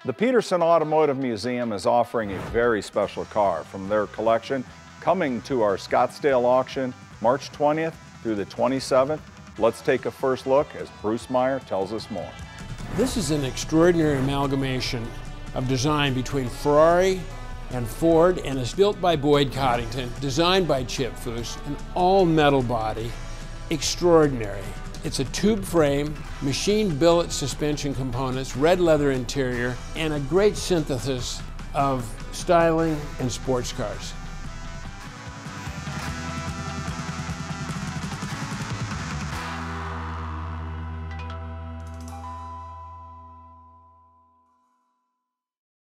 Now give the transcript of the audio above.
The Petersen Automotive Museum is offering a very special car from their collection coming to our Scottsdale auction March 20th through the 27th. Let's take a first look as Bruce Meyer tells us more. This is an extraordinary amalgamation of design between Ferrari and Ford, and is built by Boyd Coddington, designed by Chip Foose, an all-metal body, extraordinary. It's a tube frame, machined billet suspension components, red leather interior, and a great synthesis of styling and sports cars.